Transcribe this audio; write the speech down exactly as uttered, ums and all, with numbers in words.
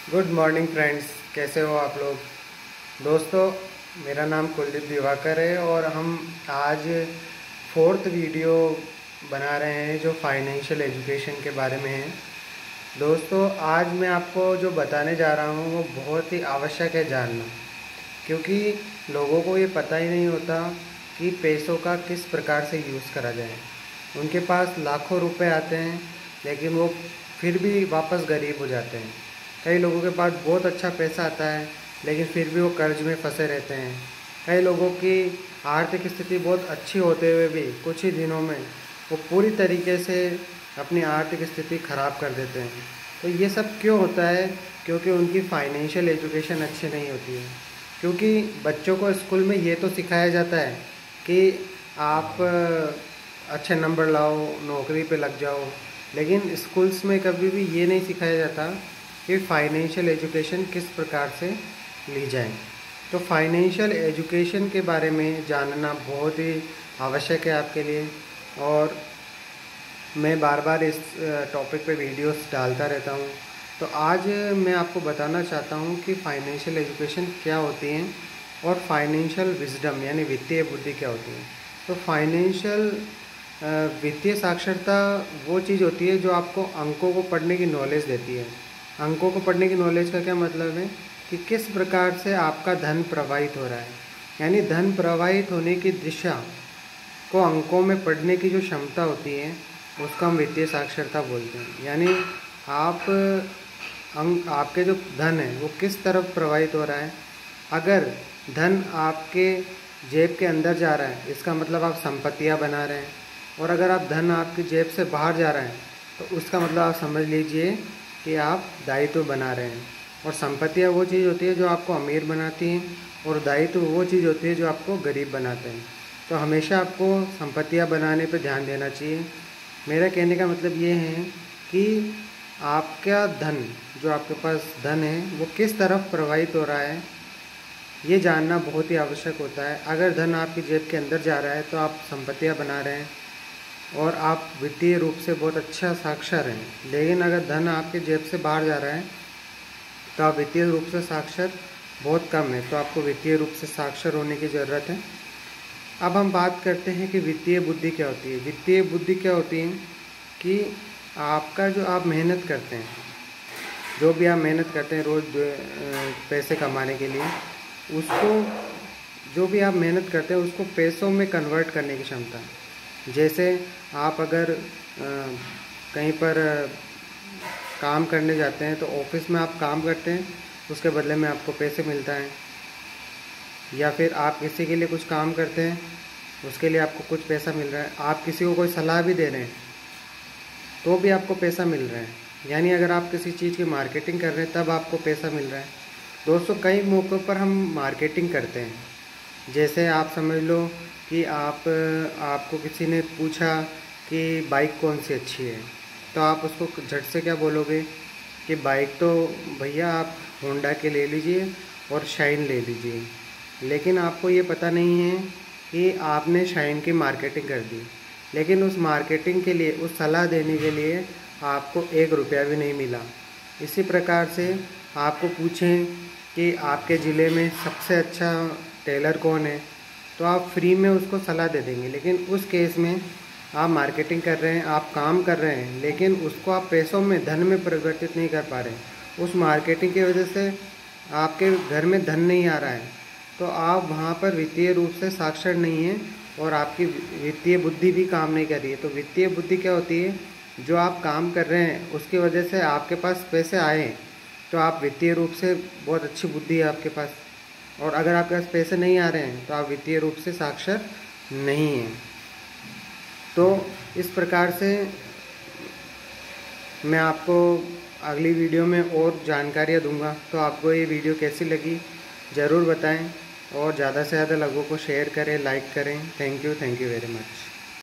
Good morning friends, कैसे हो आप लोग। दोस्तों, मेरा नाम कुलदीप दिवाकर है और हम आज फोर्थ वीडियो बना रहे हैं जो फाइनेंशियल एजुकेशन के बारे में है। दोस्तों, आज मैं आपको जो बताने जा रहा हूँ वो बहुत ही आवश्यक है जानना, क्योंकि लोगों को ये पता ही नहीं होता कि पैसों का किस प्रकार से यूज़ करा जाए। उनके पास लाखों रुपए आते हैं लेकिन वो फिर भी वापस गरीब हो जाते हैं। कई लोगों के पास बहुत अच्छा पैसा आता है लेकिन फिर भी वो कर्ज में फंसे रहते हैं। कई लोगों की आर्थिक स्थिति बहुत अच्छी होते हुए भी कुछ ही दिनों में वो पूरी तरीके से अपनी आर्थिक स्थिति ख़राब कर देते हैं। तो ये सब क्यों होता है? क्योंकि उनकी फाइनेंशियल एजुकेशन अच्छी नहीं होती है। क्योंकि बच्चों को स्कूल में ये तो सिखाया जाता है कि आप अच्छे नंबर लाओ, नौकरी पे लग जाओ, लेकिन स्कूल्स में कभी भी ये नहीं सिखाया जाता कि फाइनेंशियल एजुकेशन किस प्रकार से ली जाए। तो फाइनेंशियल एजुकेशन के बारे में जानना बहुत ही आवश्यक है आपके लिए, और मैं बार बार इस टॉपिक पे वीडियोस डालता रहता हूँ। तो आज मैं आपको बताना चाहता हूँ कि फाइनेंशियल एजुकेशन क्या होती है और फाइनेंशियल विजडम यानी वित्तीय बुद्धि क्या होती है। तो फाइनेंशियल वित्तीय साक्षरता वो चीज़ होती है जो आपको अंकों को पढ़ने की नॉलेज देती है। अंकों को पढ़ने की नॉलेज का क्या मतलब है कि किस प्रकार से आपका धन प्रवाहित हो रहा है, यानी धन प्रवाहित होने की दिशा को अंकों में पढ़ने की जो क्षमता होती है उसका हम वित्तीय साक्षरता बोलते हैं। यानी आप अंक आपके जो धन है वो किस तरफ प्रवाहित हो रहा है। अगर धन आपके जेब के अंदर जा रहा है इसका मतलब आप संपत्तियां बना रहे हैं, और अगर आप धन आपकी जेब से बाहर जा रहा है तो उसका मतलब आप समझ लीजिए कि आप दायित्व बना रहे हैं। और संपत्तियां वो चीज़ होती है जो आपको अमीर बनाती हैं, और दायित्व वो चीज़ होती है जो आपको गरीब बनाते हैं। तो हमेशा आपको संपत्तियां बनाने पर ध्यान देना चाहिए। मेरा कहने का मतलब ये है कि आपका धन, जो आपके पास धन है वो किस तरफ प्रवाहित हो रहा है, ये जानना बहुत ही आवश्यक होता है। अगर धन आपकी जेब के अंदर जा रहा है तो आप संपत्तियाँ बना रहे हैं और आप वित्तीय रूप से बहुत अच्छा साक्षर हैं। लेकिन अगर धन आपके जेब से बाहर जा रहा है तो आप वित्तीय रूप से साक्षर बहुत कम है। तो आपको वित्तीय रूप से साक्षर होने की ज़रूरत है। अब हम बात करते हैं कि वित्तीय बुद्धि क्या होती है। वित्तीय बुद्धि क्या होती है कि आपका जो आप मेहनत करते हैं, जो भी आप मेहनत करते हैं रोज़ पैसे कमाने के लिए, उसको जो भी आप मेहनत करते हैं उसको पैसों में कन्वर्ट करने की क्षमता। जैसे आप अगर आ, कहीं पर काम करने जाते हैं तो ऑफिस में आप काम करते हैं, उसके बदले में आपको पैसे मिलता है। या फिर आप किसी के लिए कुछ काम करते हैं, उसके लिए आपको कुछ पैसा मिल रहा है। आप किसी को कोई सलाह भी दे रहे हैं तो भी आपको पैसा मिल रहा है। यानी अगर आप किसी चीज़ की मार्केटिंग कर रहे हैं तब आपको पैसा मिल रहा है। दोस्तों, कई मौक़ों पर हम मार्केटिंग करते हैं। जैसे आप समझ लो कि आप आपको किसी ने पूछा कि बाइक कौन सी अच्छी है, तो आप उसको झट से क्या बोलोगे कि बाइक तो भैया आप होंडा के ले लीजिए और शाइन ले लीजिए। लेकिन आपको ये पता नहीं है कि आपने शाइन की मार्केटिंग कर दी, लेकिन उस मार्केटिंग के लिए, उस सलाह देने के लिए आपको एक रुपया भी नहीं मिला। इसी प्रकार से आपको पूछें कि आपके ज़िले में सबसे अच्छा टेलर कौन है, तो आप फ्री में उसको सलाह दे देंगे। लेकिन उस केस में आप मार्केटिंग कर रहे हैं, आप काम कर रहे हैं, लेकिन उसको आप पैसों में, धन में परिवर्तित नहीं कर पा रहे। उस मार्केटिंग की वजह से आपके घर में धन नहीं आ रहा है, तो आप वहाँ पर वित्तीय रूप से साक्षर नहीं हैं और आपकी वित्तीय बुद्धि भी काम नहीं कर रही है। तो वित्तीय बुद्धि क्या होती है? जो आप काम कर रहे हैं उसकी वजह से आपके पास पैसे आए तो आप वित्तीय रूप से बहुत अच्छी बुद्धि है आपके पास, और अगर आपके पास पैसे नहीं आ रहे हैं तो आप वित्तीय रूप से साक्षर नहीं हैं। तो इस प्रकार से मैं आपको अगली वीडियो में और जानकारियाँ दूंगा। तो आपको ये वीडियो कैसी लगी ज़रूर बताएं, और ज़्यादा से ज़्यादा लोगों को शेयर करें, लाइक करें। Thank you thank you very much.